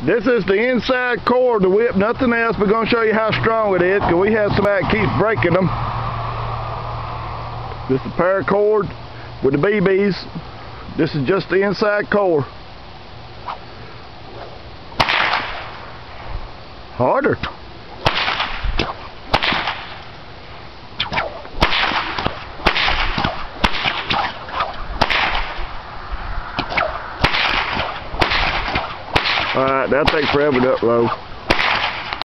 This is the inside core of the whip, nothing else. We're going to show you how strong it is because we have somebody that keeps breaking them. This is a paracord with the BBs. This is just the inside core. Harder. Alright, that'll take forever to upload.